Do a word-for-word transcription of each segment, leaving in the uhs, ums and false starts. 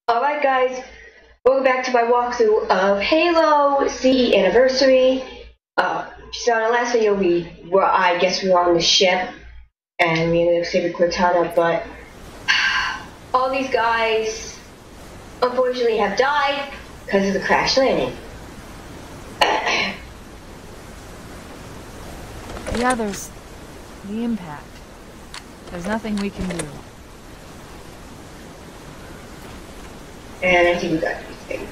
Alright guys, welcome back to my walkthrough of Halo C E Anniversary. Uh, so in the last video we were, I guess we were on the ship, and we ended up saving Cortana, but all these guys unfortunately have died because of the crash landing. The others, the impact. There's nothing we can do. And I think we got these things.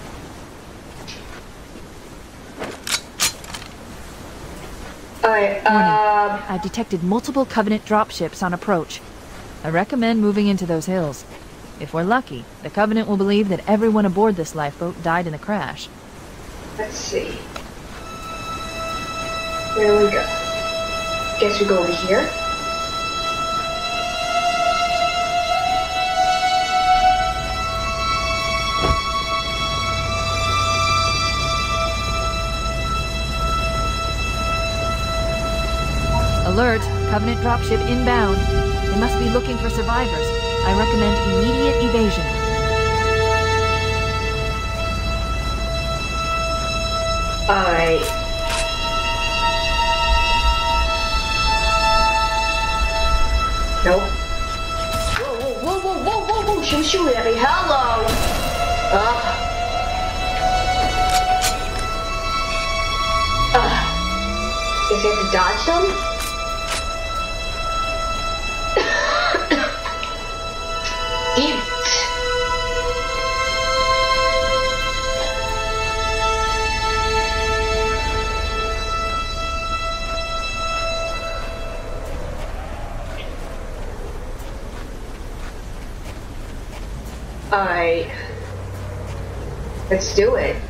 Alright, uh... I've detected multiple Covenant dropships on approach. I recommend moving into those hills. If we're lucky, the Covenant will believe that everyone aboard this lifeboat died in the crash. Let's see. There we go. Guess we go over here. Alert! Covenant dropship inbound. They must be looking for survivors. I recommend immediate evasion. Alright. Nope. Whoa, whoa, whoa, whoa, whoa, whoa, whoa, she was shooting at me. Hello! Ugh. Ugh. Guess I have to dodge them? Damn it. Alright. Let's do it.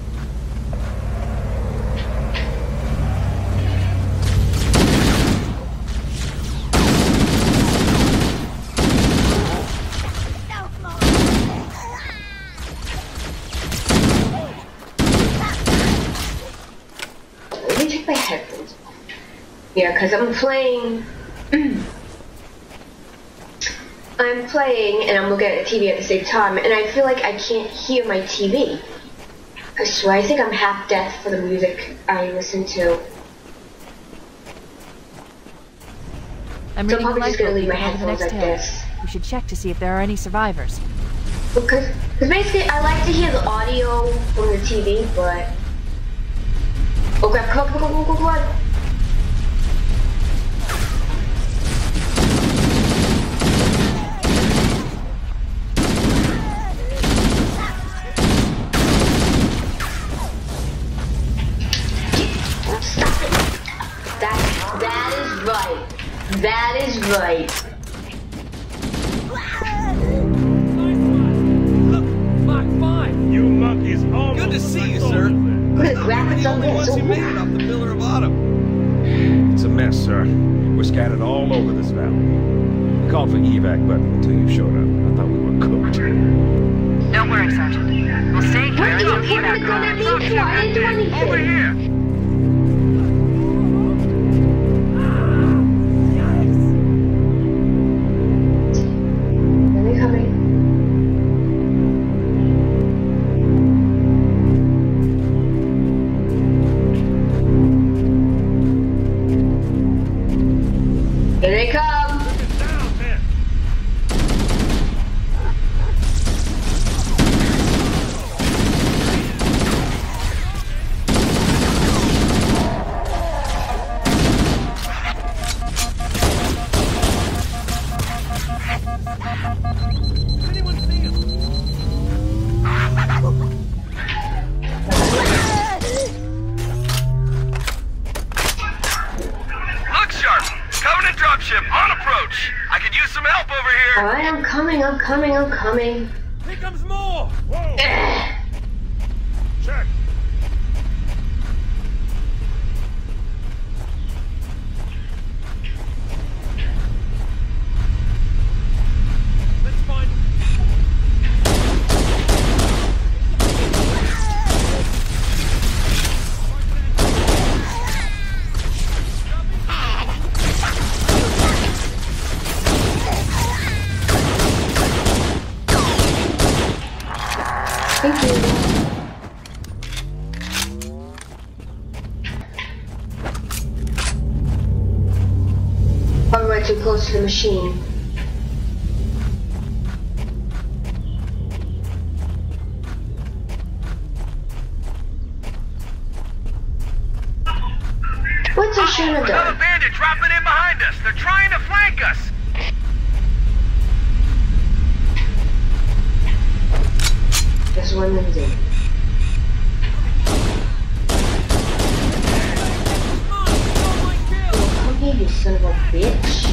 Let me take my headphones off. Yeah, because I'm playing... I'm playing and I'm looking at the T V at the same time, and I feel like I can't hear my T V. I swear, I think I'm half deaf for the music I listen to. I'm So reading I'm probably the just gonna lifeboat leave my over the headphones next like hill. this. We should check to see if there are any survivors. Because, because basically I like to hear the audio from the T V, but... Oh crap, come on, come on, come on, come on, come on. That is right. Look, Mach five. You monkeys almost. Good to see you, sir. Look at the graphics on this. Once you made it off the pillar of autumn. It's a mess, sir. We're scattered all over this valley. We called for evac, but until you showed up, I thought we were cooked. Don't worry, Sergeant. We'll stay clear until evac arrives. I didn't do anything. Over here. Here they come! Look it down, man. Anyone see him? Look sharp! Covenant dropship on approach. I could use some help over here. Alright, I'm coming, I'm coming, I'm coming. Here comes more. Whoa! Ugh. Check. Let's find. Thank you. Probably way too close to the machine. What's I should have done? Another bandit dropping in behind us. They're trying to flank us. There's one limousine. Oh, come here, you son of a bitch.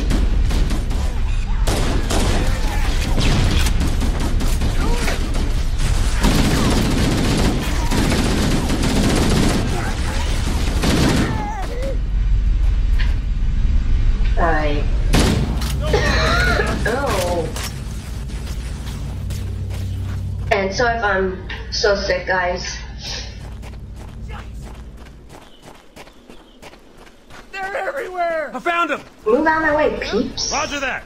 Alright. Oh. And sorry if I'm so sick, guys. They're everywhere! I found them! Move out of my way, peeps. Roger that!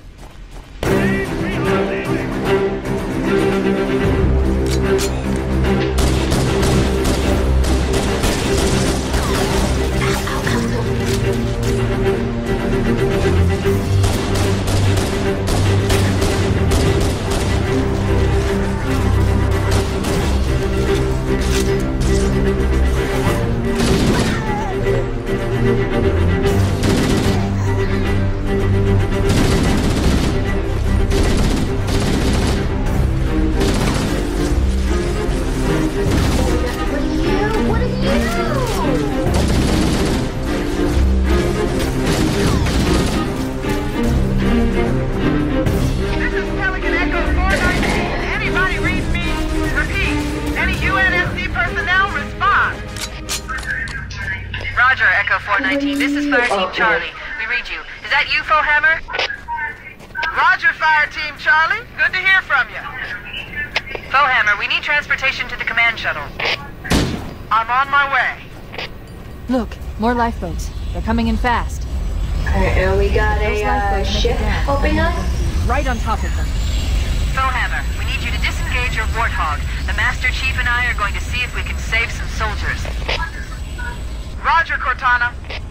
four nineteen, this is Fire Team Charlie. We read you. Is that you, Fohammer? Roger, Fire Team Charlie. Good to hear from you. Fohammer, we need transportation to the command shuttle. I'm on my way. Look, more lifeboats. They're coming in fast. Alright, and we got Those a uh, lifeboats make ship it down. helping us. Right on top of them. Fohammer, we need you to disengage your Warthog. The Master Chief and I are going to see if we can save some soldiers. Roger, Cortana.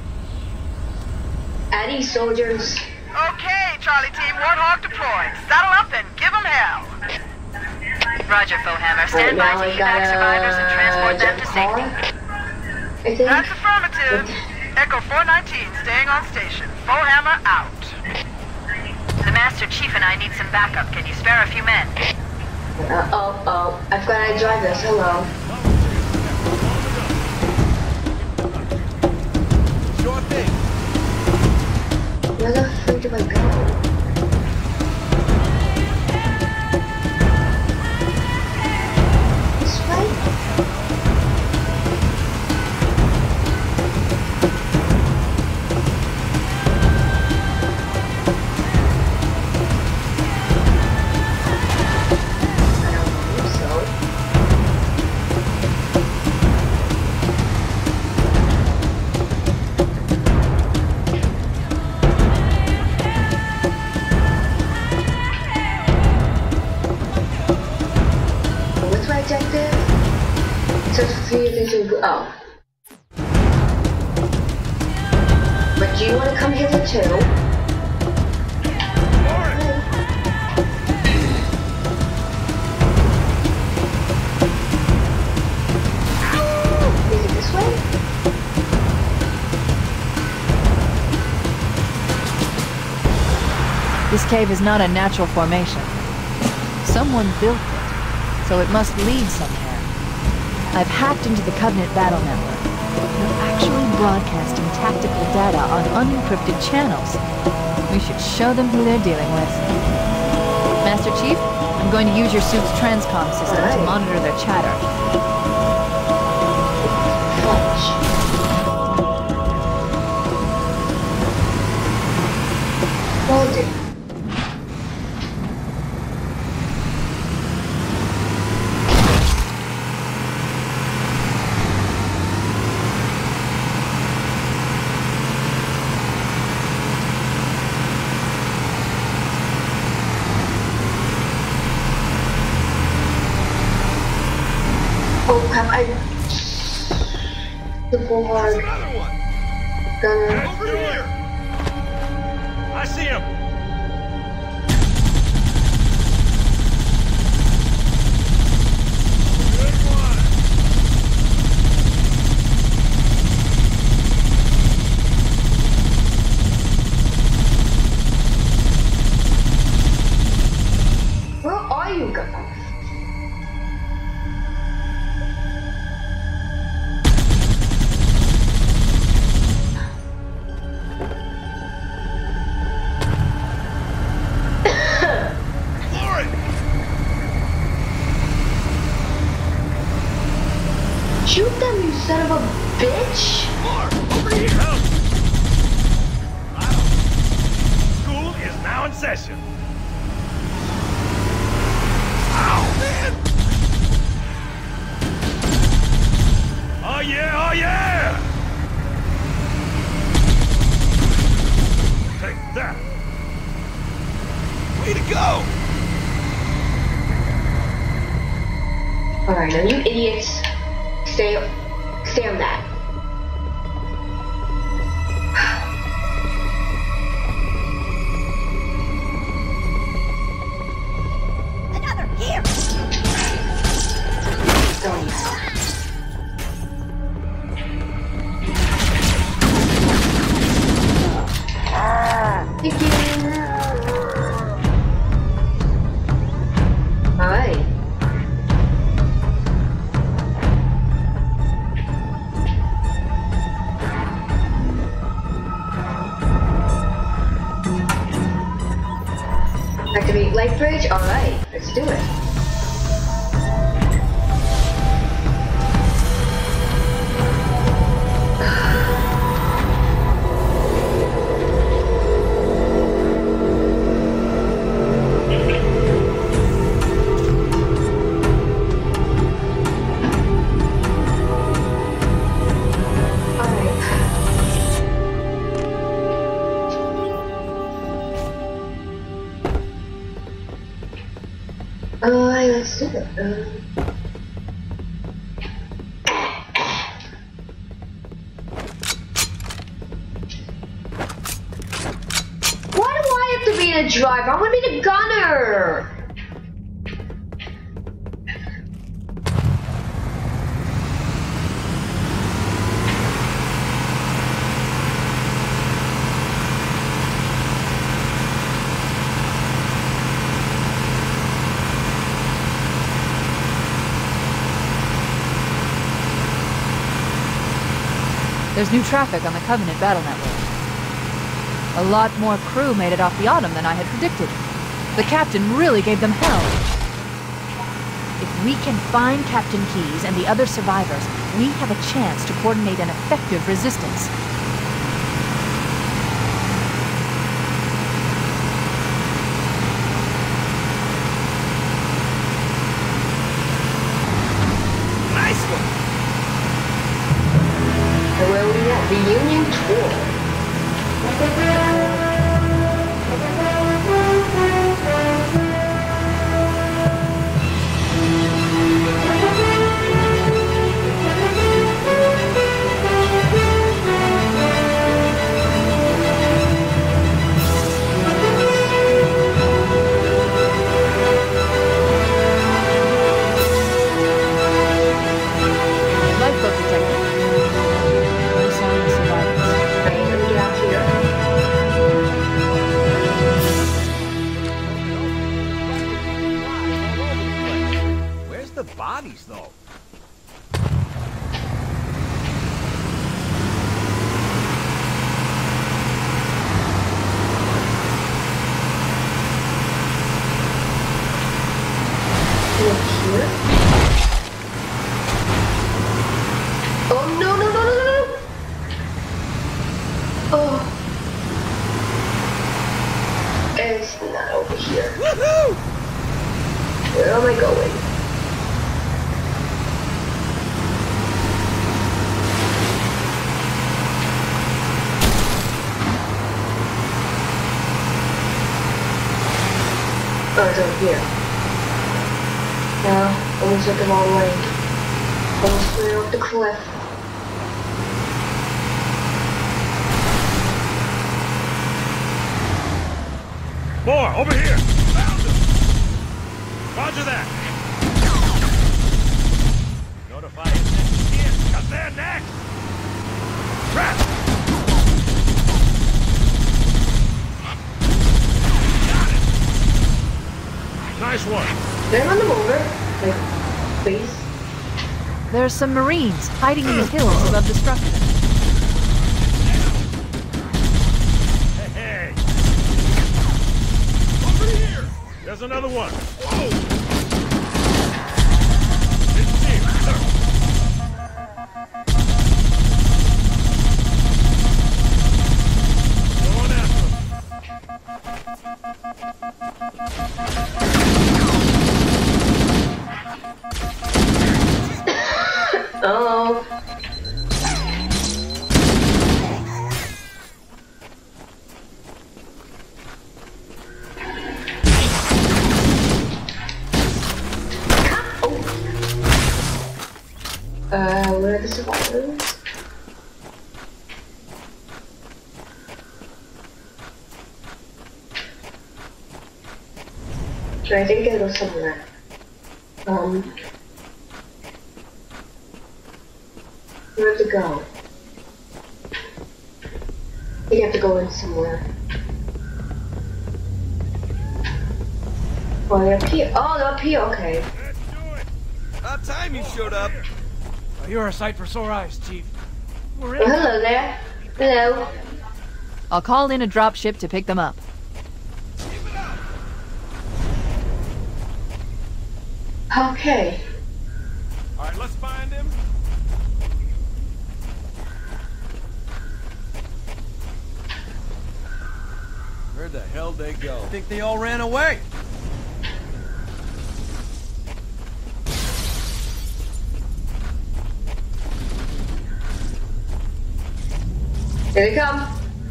Addy soldiers. Okay, Charlie Team, Warthog deployed. Saddle up and give them hell. Roger, Fohammer. Stand Right, by now to I got evac survivors and transport a them to jump safety. car, I think. That's affirmative. Echo four nineteen staying on station. Fohammer out. The Master Chief and I need some backup. Can you spare a few men? Uh, oh, oh. I've got to drive this. Hello. Sure thing. Where the freak do I go? This way? I don't believe so. What's my objective? Search for three things in oh. But do you want to come hither too? Is it this way? This cave is not a natural formation. Someone built it, so it must lead somewhere. I've hacked into the Covenant battle network. They're actually broadcasting tactical data on unencrypted channels. We should show them who they're dealing with. Master Chief, I'm going to use your suit's transcom system to Alright. monitor their chatter. Fudge. Will do. crap, I... The bullhorn. Another one! Gunner. Over here! I see him! Good one! Where are you, Gunner? Shoot them, you son of a bitch! More! Over here! Help! Wow. School is now in session. Ow, man! Oh yeah, oh yeah! Take that! Way to go! Alright, now you idiots, stay, stay on that. Another here. Oh, yeah. Thank you. Alright. Activate light bridge? Alright, let's do it. Alright, let's do it. Um, why do I have to be the driver? I want to be the gunner! There's new traffic on the Covenant battle network. A lot more crew made it off the Autumn than I had predicted. The captain really gave them hell. If we can find Captain Keyes and the other survivors, we have a chance to coordinate an effective resistance. Nice one! Where are we at? The Union Tour. Lifeboat detected. No sign of survivors. Alright, let me get out here. Where's the bodies, though? Look here. Oh no no no no no no! Oh. It's not over here. Woohoo! Where am I going? Oh, it's over here. No, I almost took the wrong way. Almost went off the cliff. More, over here! Found him! Roger that! Notify his next kid! Cut there next! Trap! Got it! Nice one! Then run them over. Like, please. There's some Marines hiding in the hills above the structure. Hey, hey! Over here! There's another one! Whoa! Didn't see him, sir. Going after him. Oh. Uh, where are the survivors? So I think I gotta go somewhere. Um, where to go? I think I have to go in somewhere. Oh, they're up here. Oh, they're up here. Okay. Let's do it! About time you showed up. Oh, you're a sight for sore eyes, Chief. We're Oh, in. hello there. Hello. I'll call in a dropship to pick them up. Okay. Alright, let's find him. Where the hell they go? I think they all ran away. Here they come.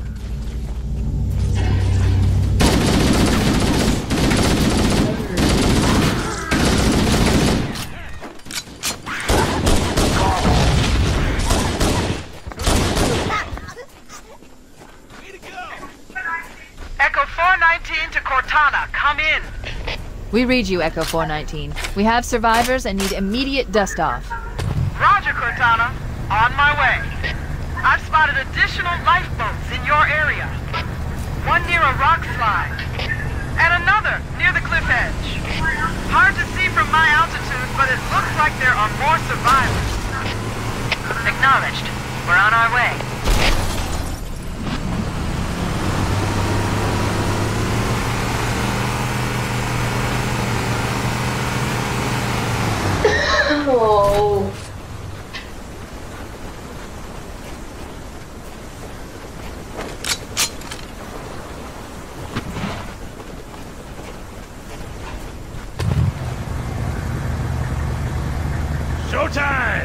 Echo four nineteen to Cortana, come in. We read you, Echo four nineteen. We have survivors and need immediate dust-off. Roger, Cortana. On my way. I've spotted additional lifeboats in your area. One near a rock slide, and another near the cliff edge. Hard to see from my altitude, but it looks like there are more survivors. Acknowledged. We're on our way. Oh. Showtime!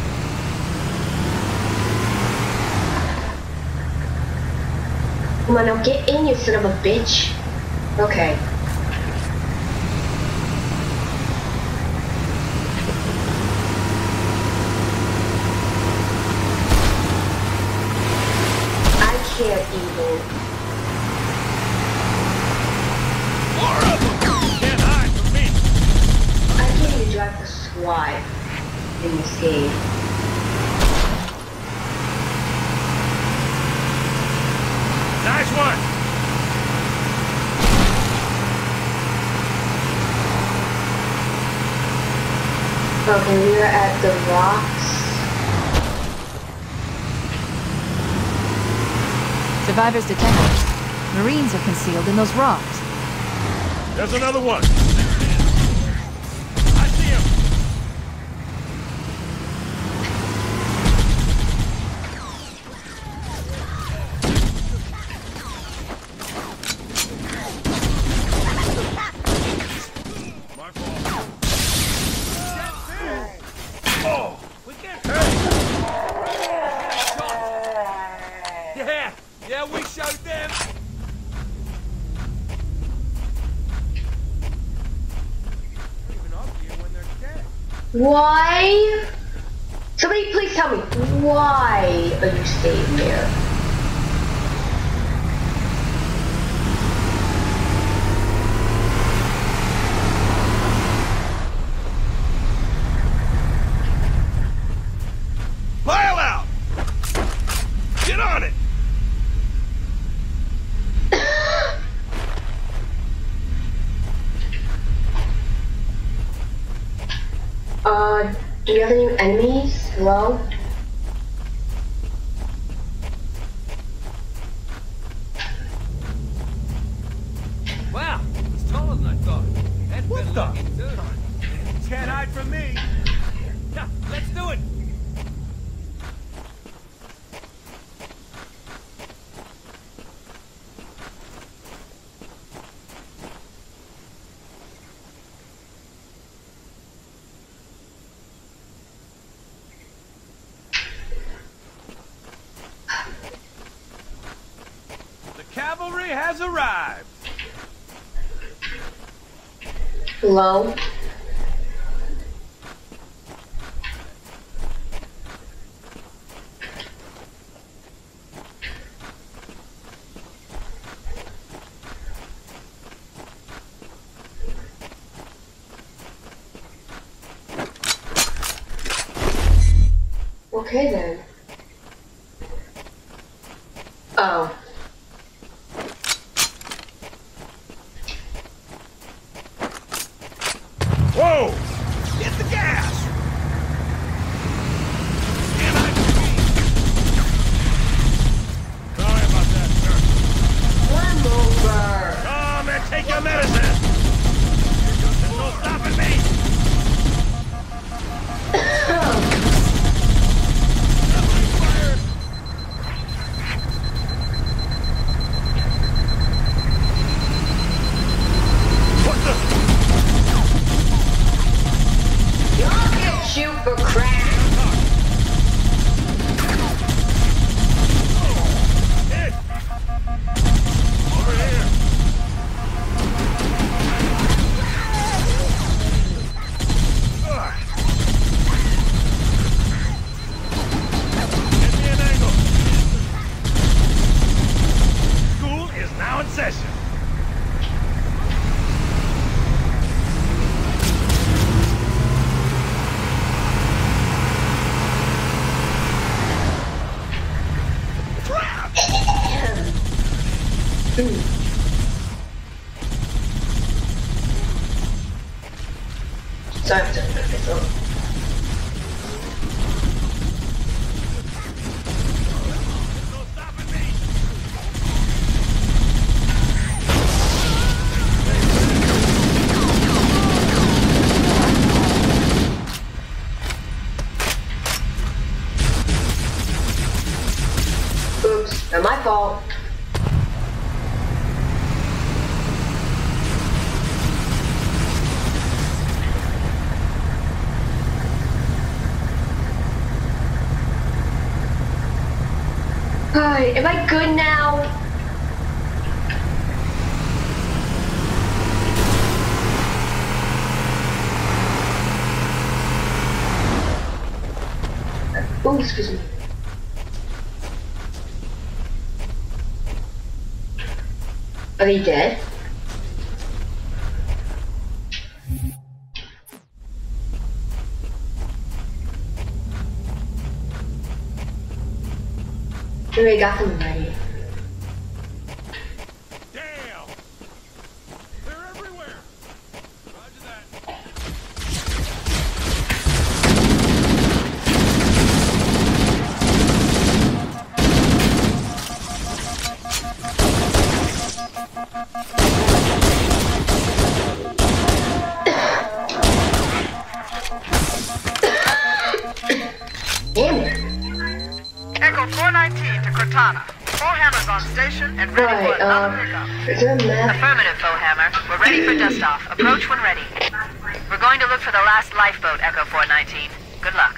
Come on, now get in, you son of a bitch. Okay. I can't even. More of them! Can't hide from me! I can't even drive the SWAT in this game. Nice one! Okay, we are at the rocks. Survivors detected. Marines are concealed in those rocks. There's another one! I see him! My fault. Oh! We can't Yeah, yeah, we showed them. They're even up here when they're dead. Why? Somebody please tell me, why are you staying there? Pile out! Get on it! uh, do you have any enemies? Hello? Wow, it's taller than I thought. That's What been the? lucky, too. Can't hide from me! Yeah, let's do it! The cavalry has arrived! Hello? Okay then. Oh. Whoa! Hit the gas! Damn it! Sorry about that, sir. Come over. Come and take your medicine! There's no stopping me! Somebody fire! What the? Y'all can shoot for crap. Hit! Over here! Ugh. Get me an angle! School is now in session! Sorry, I'm turning my phone. No stopping me! Oops, not my fault. Alright, am I good now? Oh, excuse me. Are they dead? Maybe I got them already. Damn! They're everywhere! Roger that. Damn it. Echo four nineteen to Cortana. Four hammers on station and ready for Right, another um, pickup. is there a map? Affirmative, Foehammer. We're ready for dust-off. Approach when ready. We're going to look for the last lifeboat, Echo four nineteen. Good luck.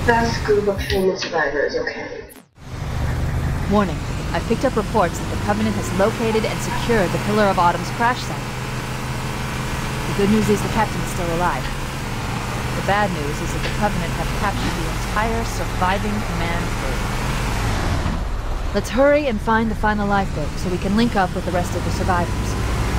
Vast group of human survivors, okay. Warning. I picked up reports that the Covenant has located and secured the Pillar of Autumn's crash site. The good news is the captain is still alive. The bad news is that the Covenant have captured the entire surviving command crew. Let's hurry and find the final lifeboat so we can link up with the rest of the survivors.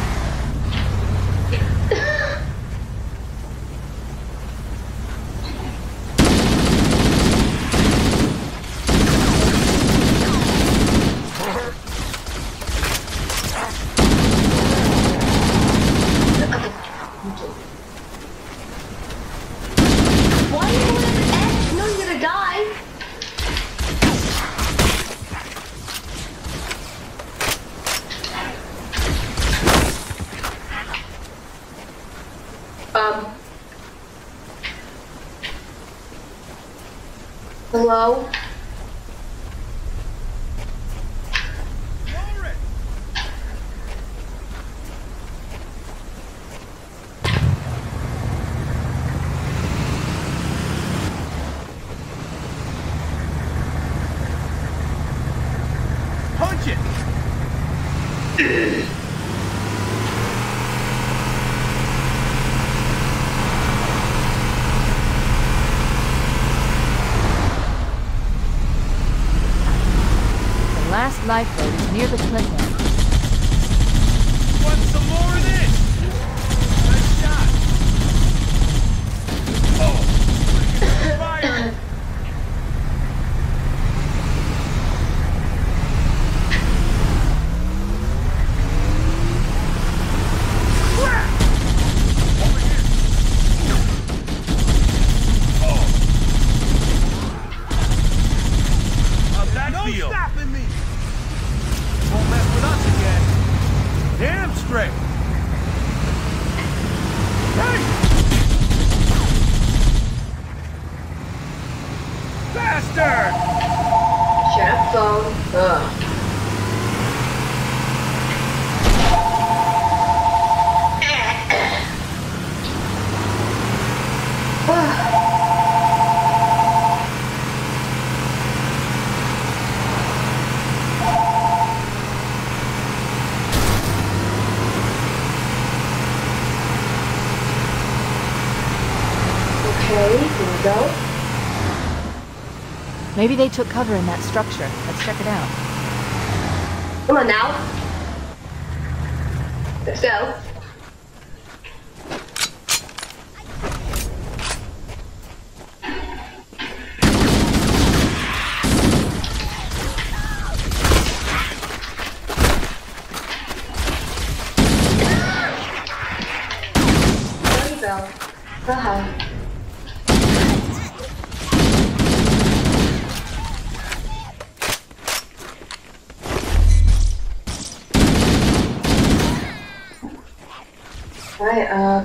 Hello? Punch it! Last lifeboat is near the cliff edge. Want some more of this? Nice shot. Oh! Fire! Crap! Over here. Oh! How'd that no feel? No stopping me! Won't mess with us again. Damn straight. Hey! Bastard! Shut up, phone. Ugh. Okay, here we go. Maybe they took cover in that structure. Let's check it out. Come on now. Let's go. There you go. Go ahead. Alright, uh...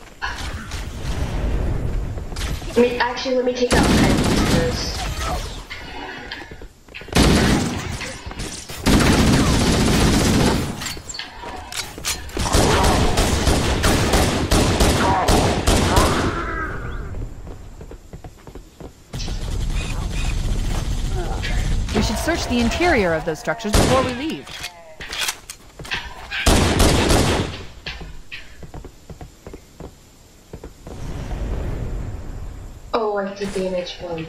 Let me, actually, let me take out pens first. We should search the interior of those structures before we leave. Oh, I did damage one.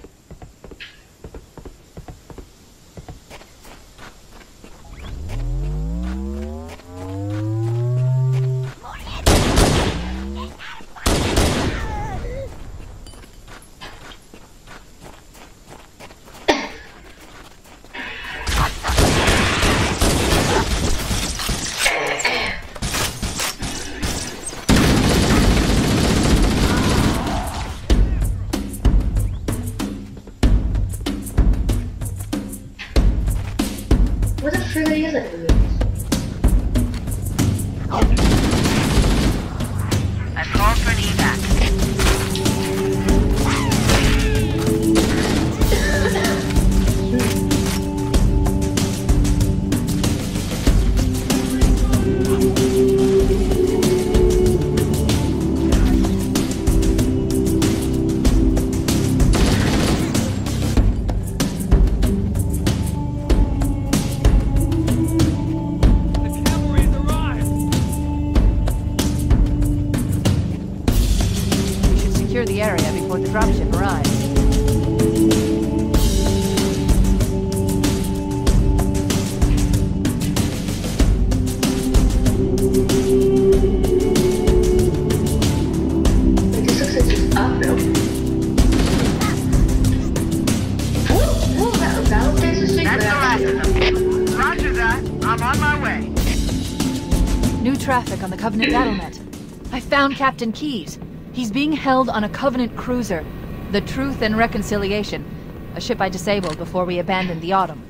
What the frick are you using? I've called for an evac. traffic on the Covenant Battlenet. I found Captain Keyes. He's being held on a Covenant cruiser, the Truth and Reconciliation, a ship I disabled before we abandoned the Autumn.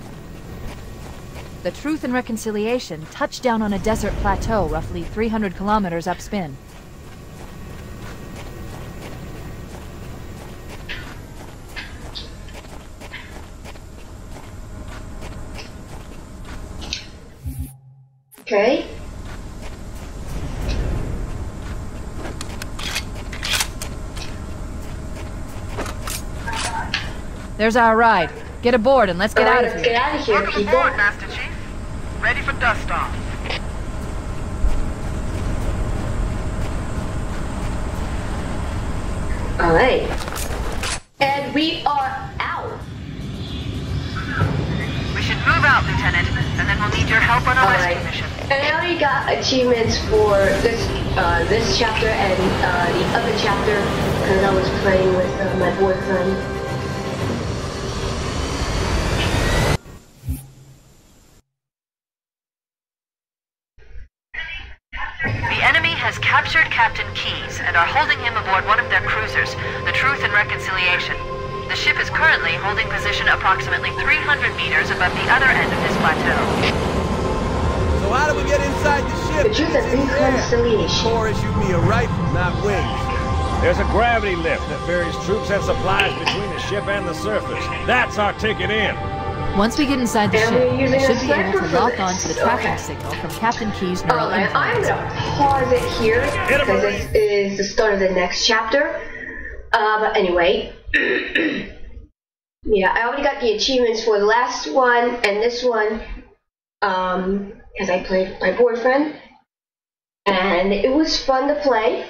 The Truth and Reconciliation touched down on a desert plateau roughly three hundred kilometers upspin. Okay. There's our ride. Get aboard and let's get All out right, of let's here. get out of here, Welcome people. aboard, Master Chief. Ready for dust off. All right. And we are out. We should move out, Lieutenant, and then we'll need your help on a All rescue right. mission. And I already got achievements for this uh, this chapter and uh, the other chapter because I was playing with uh, my boyfriend. The enemy has captured Captain Keyes and are holding him aboard one of their cruisers, the Truth and Reconciliation. The ship is currently holding position approximately three hundred meters above the other end of this plateau. So how do we get inside the ship? The Truth and It's in the air. Reconciliation. Or shoot me a rifle, not wings. There's a gravity lift that ferries troops and supplies between the ship and the surface. That's our ticket in. Once we get inside the And ship, we're using we should a be able sniper to for lock this. on to the tracking Okay. signal from Captain Keyes' neural Alright, I'm implants. gonna pause it here because this is the start of the next chapter. Uh, but anyway, yeah, I already got the achievements for the last one and this one, um, because I played with my boyfriend, and it was fun to play.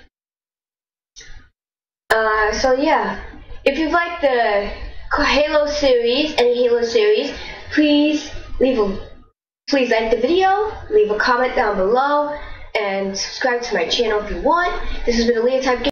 Uh, so yeah, if you like the Halo series, any Halo series, please leave a please like the video, leave a comment down below, and subscribe to my channel if you want. This has been a Leotard Game.